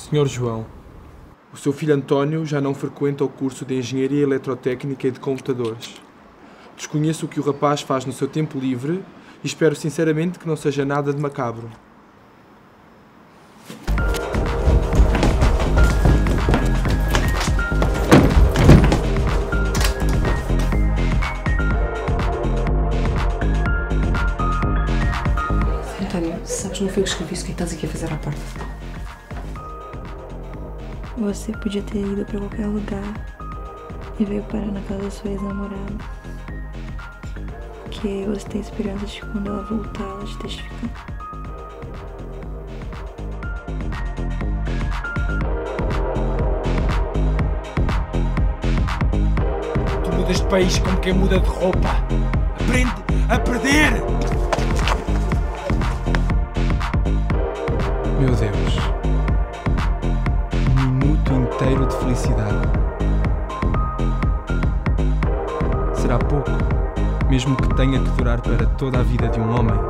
Senhor João, o seu filho António já não frequenta o curso de Engenharia Eletrotécnica e de Computadores. Desconheço o que o rapaz faz no seu tempo livre e espero sinceramente que não seja nada de macabro. António, sabes, não foi eu que escrevi isso, o que é que estás aqui a fazer à porta? Você podia ter ido pra qualquer lugar e veio parar na casa da sua ex-namorada. Porque você tem esperança de quando ela voltar, ela te testificar. Tu mudas de país como quem muda de roupa. Aprende a perder! Meu Deus. Um minuto inteiro de felicidade. Será pouco, mesmo que tenha que durar para toda a vida de um homem.